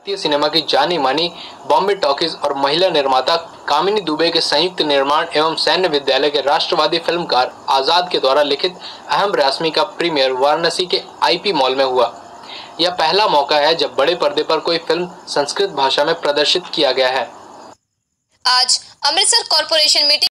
भारतीय सिनेमा की जानी मानी बॉम्बे टॉकीज और महिला निर्माता कामिनी दुबे के संयुक्त निर्माण एवं सैन्य विद्यालय के राष्ट्रवादी फिल्मकार आजाद के द्वारा लिखित अहम रश्मि का प्रीमियर वाराणसी के IP मॉल में हुआ। यह पहला मौका है जब बड़े पर्दे पर कोई फिल्म संस्कृत भाषा में प्रदर्शित किया गया है। आज अमृतसर कॉर्पोरेशन मीटिंग